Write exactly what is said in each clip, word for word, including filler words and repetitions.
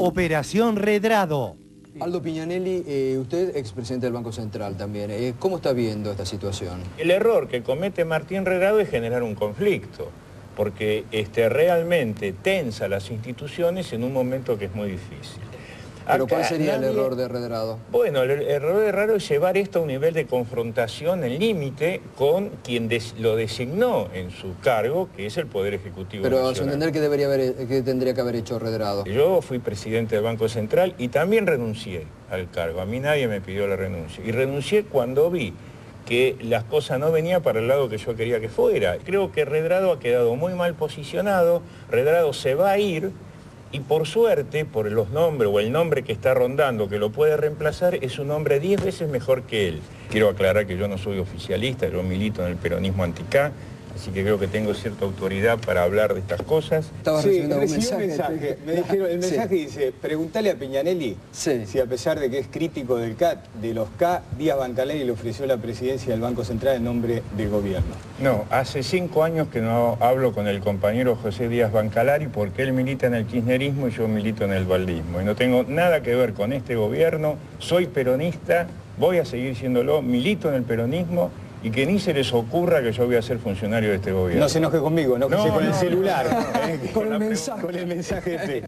Operación Redrado. Aldo Piñanelli, eh, usted expresidente del Banco Central también. Eh, ¿Cómo está viendo esta situación? El error que comete Martín Redrado es generar un conflicto, porque este, realmente tensa las instituciones en un momento que es muy difícil. ¿Pero Acá cuál sería nadie... el error de Redrado? Bueno, el error de Redrado es llevar esto a un nivel de confrontación en límite con quien des... lo designó en su cargo, que es el Poder Ejecutivo Pero Nacional. a su entender, ¿qué, debería haber, qué tendría que haber hecho Redrado? Yo fui presidente del Banco Central y también renuncié al cargo. A mí nadie me pidió la renuncia. Y renuncié cuando vi que las cosas no venían para el lado que yo quería que fuera. Creo que Redrado ha quedado muy mal posicionado, Redrado se va a ir, y por suerte, por los nombres o el nombre que está rondando que lo puede reemplazar, es un hombre diez veces mejor que él. Quiero aclarar que yo no soy oficialista, yo milito en el peronismo anti-K, así que creo que tengo cierta autoridad para hablar de estas cosas. Estaba sí, recibiendo un recibí mensaje. un mensaje. Me dijeron, el mensaje Sí. dice, preguntale a Piñanelli Sí. si a pesar de que es crítico del C A T, de los K, Díaz Bancalari le ofreció la presidencia del Banco Central en nombre del gobierno. No, hace cinco años que no hablo con el compañero José Díaz Bancalari porque él milita en el kirchnerismo y yo milito en el baldismo. Y no tengo nada que ver con este gobierno, soy peronista, voy a seguir siéndolo, milito en el peronismo y que ni se les ocurra que yo voy a ser funcionario de este gobierno. No se enoje conmigo, no, No, con no, el celular. no, no, eh, no, con, no, el no, mensaje. Con el mensaje este.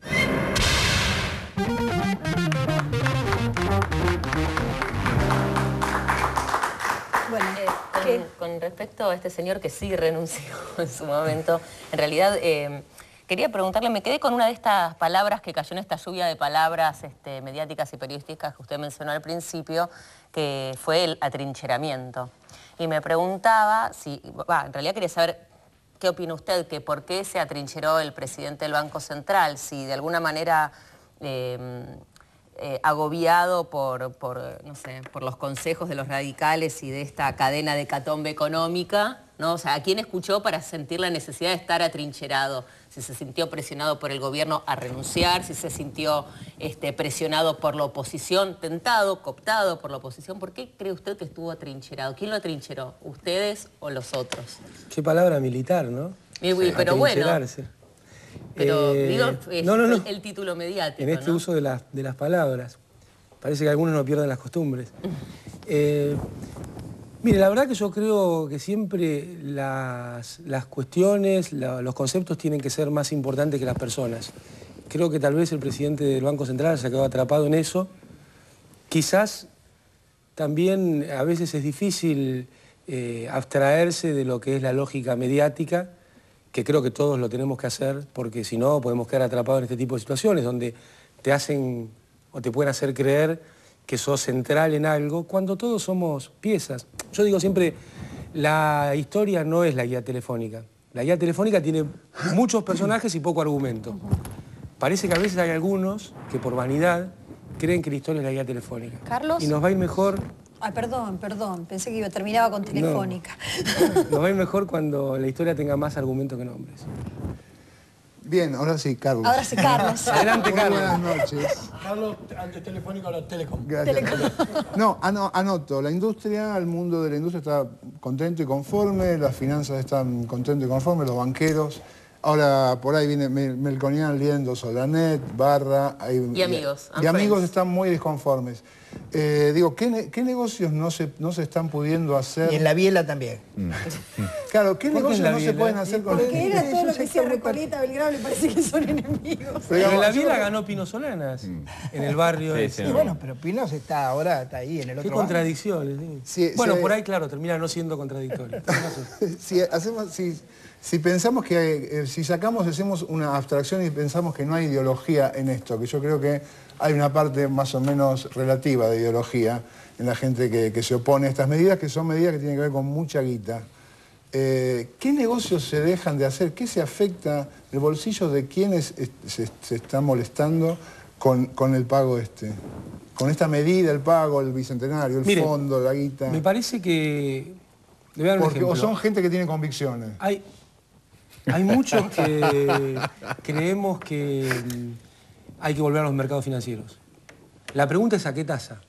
Bueno, Eh, con, con respecto a este señor que sí renunció en su momento, en realidad eh, quería preguntarle, me quedé con una de estas palabras que cayó en esta lluvia de palabras este, mediáticas y periodísticas que usted mencionó al principio, que fue el atrincheramiento. Y me preguntaba si, bah, en realidad quería saber qué opina usted, que por qué se atrincheró el presidente del Banco Central, si de alguna manera... Eh, Eh, agobiado por, por, no sé, por los consejos de los radicales y de esta cadena de hecatombe económica, ¿no? O sea, ¿a quién escuchó para sentir la necesidad de estar atrincherado? Si se sintió presionado por el gobierno a renunciar, si se sintió este, presionado por la oposición, tentado, cooptado por la oposición. ¿Por qué cree usted que estuvo atrincherado? ¿Quién lo atrincheró? ¿Ustedes o los otros? Qué palabra militar, ¿no? Y, y, pero bueno... Pero, eh, digo, es no, no, no. El, el título mediático, En este ¿no? uso de, la, de las palabras. Parece que algunos no pierden las costumbres. Eh, mire, la verdad que yo creo que siempre las, las cuestiones, la, los conceptos tienen que ser más importantes que las personas. Creo que tal vez el presidente del Banco Central se ha quedado atrapado en eso. Quizás también a veces es difícil eh, abstraerse de lo que es la lógica mediática, que creo que todos lo tenemos que hacer, porque si no podemos quedar atrapados en este tipo de situaciones, donde te hacen o te pueden hacer creer que sos central en algo, cuando todos somos piezas. Yo digo siempre, la historia no es la guía telefónica. La guía telefónica tiene muchos personajes y poco argumento. Parece que a veces hay algunos que por vanidad creen que la historia es la guía telefónica. Carlos. Y nos va a ir mejor... Ay, perdón, perdón. Pensé que iba, terminaba con Telefónica. No. Nos va a ir mejor cuando la historia tenga más argumentos que nombres. Bien, ahora sí, Carlos. Ahora sí, Carlos. Adelante, Carlos. Buenas noches. Carlos, antes Telefónica, ahora Telecom. Gracias. Telecom. No, ano- anoto, la industria, el mundo de la industria está contento y conforme, las finanzas están contentos y conformes, los banqueros. Ahora por ahí viene Mel- Melconian, Liendo, Solanet, Barra. Hay- Y amigos, Y, y amigos friends. están muy desconformes. Eh, digo, ¿qué, ne- qué negocios no se, no se están pudiendo hacer? Y en la biela también. Claro, ¿qué ¿Por qué negocios en la no se biela? pueden hacer con Porque era todo lo que sector decía Recoleta, Belgrano, le parece que son enemigos. Pero en la vida ganó Pino Solanas, en el barrio. Sí, ese. sí, Y bueno, pero Pinos está ahora, está ahí en el Qué otro contradicciones. sí. Sí, bueno, sí. por ahí, claro, termina no siendo contradictorio. Si, hacemos, si, si pensamos que, eh, si sacamos, hacemos una abstracción y pensamos que no hay ideología en esto, que yo creo que hay una parte más o menos relativa de ideología en la gente que, que se opone a estas medidas, que son medidas que tienen que ver con mucha guita. Eh, ¿Qué negocios se dejan de hacer? ¿Qué se afecta el bolsillo de quienes est- se, se están molestando con, con el pago este? Con esta medida, el pago, el bicentenario, el Mire, fondo, la guita. Me parece que... Le voy a dar un Porque, ejemplo. o son gente que tiene convicciones. Hay, hay muchos que creemos que mm, hay que volver a los mercados financieros. La pregunta es ¿a qué tasa?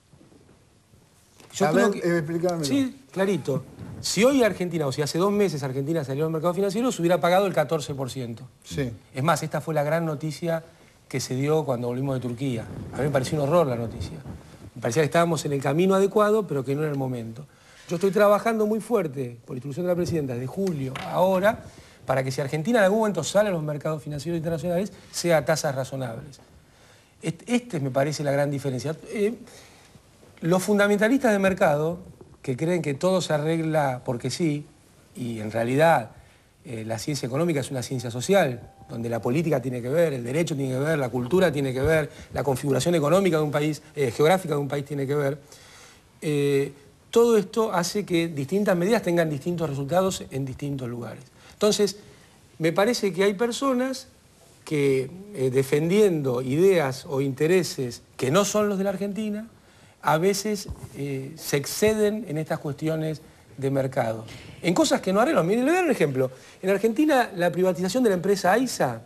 Yo A creo ver, que, eh, explícamelo. Sí, clarito. Si hoy Argentina, o si hace dos meses Argentina salió al mercado financiero, se hubiera pagado el catorce por ciento. Sí. Es más, esta fue la gran noticia que que se dio cuando volvimos de Turquía. A mí me pareció un horror la noticia. Me parecía que estábamos en el camino adecuado, pero que no era el momento. Yo estoy trabajando muy fuerte, por instrucción de la Presidenta, desde julio ahora, para que si Argentina en algún momento sale a los mercados financieros internacionales, sea a tasas razonables. Esta me parece la gran diferencia. Eh, los fundamentalistas de mercado, que creen que todo se arregla porque sí, y en realidad eh, la ciencia económica es una ciencia social, donde la política tiene que ver, el derecho tiene que ver, la cultura tiene que ver, la configuración económica de un país, eh, geográfica de un país tiene que ver. Eh, todo esto hace que distintas medidas tengan distintos resultados en distintos lugares. Entonces, me parece que hay personas que eh, defendiendo ideas o intereses que no son los de la Argentina, a veces eh, se exceden en estas cuestiones de mercado. En cosas que no arreglan. Miren, le voy a dar un ejemplo. En Argentina, la privatización de la empresa AISA,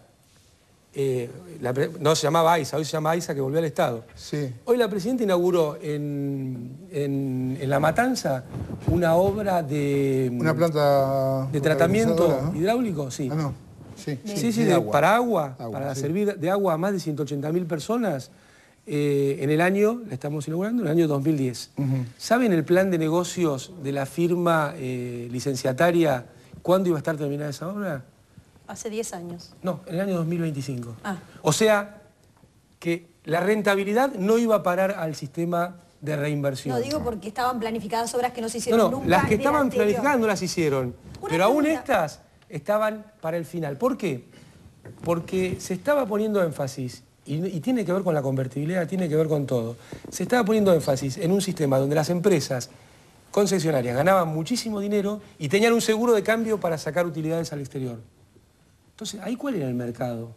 eh, la, no se llamaba AISA, hoy se llama AISA, que volvió al Estado. Sí. Hoy la Presidenta inauguró en, en, en La Matanza una obra de... Una planta... De tratamiento, ¿no?, hidráulico, sí. Ah, no. Sí, sí, sí, sí de, agua. para agua, agua para sí. servir de agua a más de ciento ochenta mil personas. Eh, en el año, la estamos inaugurando, en el año dos mil diez. Uh-huh. ¿Saben el plan de negocios de la firma eh, licenciataria, cuándo iba a estar terminada esa obra? Hace diez años. No, en el año dos mil veinticinco. Ah. O sea, que la rentabilidad no iba a parar al sistema de reinversión. No, digo porque estaban planificadas obras que no se hicieron no, no, nunca. las que estaban planificadas no las hicieron. Una pero aún pregunta. estas estaban para el final. ¿Por qué? Porque se estaba poniendo énfasis, y, y tiene que ver con la convertibilidad, tiene que ver con todo, se estaba poniendo énfasis en un sistema donde las empresas concesionarias ganaban muchísimo dinero y tenían un seguro de cambio para sacar utilidades al exterior. Entonces, ¿ahí cuál era el mercado?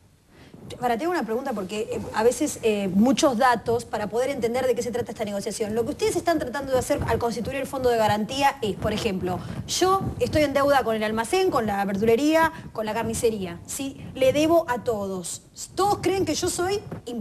Ahora, tengo una pregunta porque eh, a veces eh, muchos datos para poder entender de qué se trata esta negociación. Lo que ustedes están tratando de hacer al constituir el fondo de garantía es, por ejemplo, yo estoy en deuda con el almacén, con la verdulería, con la carnicería, ¿sí? Le debo a todos. Todos creen que yo soy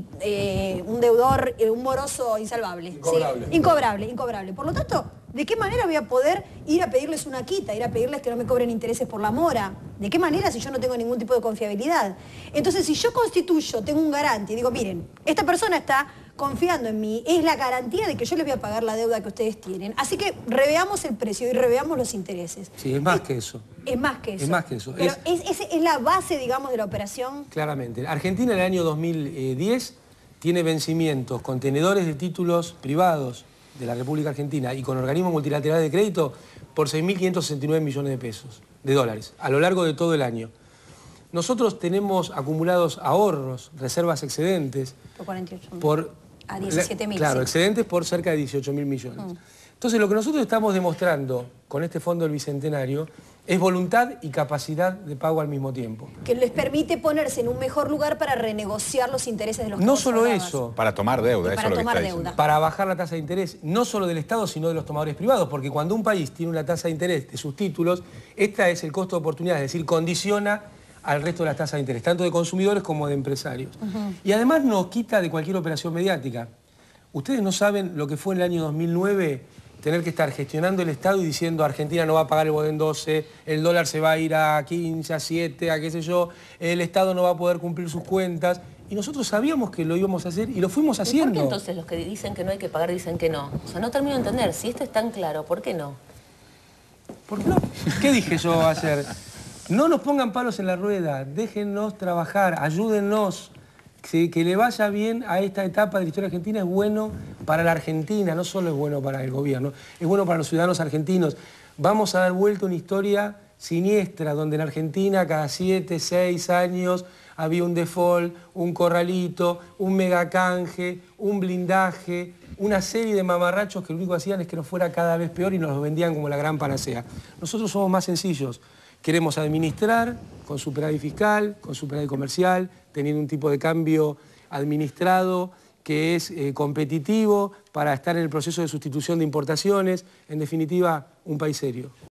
eh, un deudor, eh, un moroso insalvable. Incobrable. ¿Sí? Incobrable, incobrable. Por lo tanto, ¿de qué manera voy a poder ir a pedirles una quita, ir a pedirles que no me cobren intereses por la mora? ¿De qué manera si yo no tengo ningún tipo de confiabilidad? Entonces, si yo constituyo, tengo un garante y digo, miren, esta persona está confiando en mí, es la garantía de que yo les voy a pagar la deuda que ustedes tienen. Así que reveamos el precio y reveamos los intereses. Sí, es más es, que eso. Es más que eso. Es más que eso. Pero es, es, es, es la base, digamos, de la operación. Claramente. Argentina en el año dos mil diez tiene vencimientos, contenedores de títulos privados de la República Argentina y con organismos multilaterales de crédito por seis mil quinientos sesenta y nueve millones de pesos, de dólares, a lo largo de todo el año. Nosotros tenemos acumulados ahorros, reservas excedentes. Por cuarenta y ocho mil. Por, a diecisiete mil. Claro, sí. excedentes por cerca de dieciocho mil millones. Mm. Entonces, lo que nosotros estamos demostrando con este Fondo del Bicentenario es voluntad y capacidad de pago al mismo tiempo. Que les permite ponerse en un mejor lugar para renegociar los intereses de los No solo eso. Para tomar deuda, y eso para es lo tomar que está deuda. Para bajar la tasa de interés, no solo del Estado, sino de los tomadores privados, porque cuando un país tiene una tasa de interés de sus títulos, esta es el costo de oportunidad, es decir, condiciona al resto de las tasas de interés, tanto de consumidores como de empresarios. Uh-huh. Y además nos quita de cualquier operación mediática. Ustedes no saben lo que fue en el año dos mil nueve tener que estar gestionando el Estado y diciendo Argentina no va a pagar el Bodén doce, el dólar se va a ir a quince, a siete, a qué sé yo, el Estado no va a poder cumplir sus cuentas. Y nosotros sabíamos que lo íbamos a hacer y lo fuimos haciendo. ¿Y por qué entonces los que dicen que no hay que pagar dicen que no? O sea, no termino de entender. Si esto es tan claro, ¿por qué no? ¿Por qué no? ¿Qué dije yo ayer? No nos pongan palos en la rueda, déjennos trabajar, ayúdennos. Que, que le vaya bien a esta etapa de la historia argentina es bueno para la Argentina, no solo es bueno para el gobierno, es bueno para los ciudadanos argentinos. Vamos a dar vuelta a una historia siniestra, donde en Argentina cada siete, seis años había un default, un corralito, un megacanje, un blindaje, una serie de mamarrachos que lo único que hacían es que nos fuera cada vez peor y nos lo vendían como la gran panacea. Nosotros somos más sencillos. Queremos administrar con superávit fiscal, con superávit comercial, teniendo un tipo de cambio administrado que es eh, competitivo para estar en el proceso de sustitución de importaciones. En definitiva, un país serio.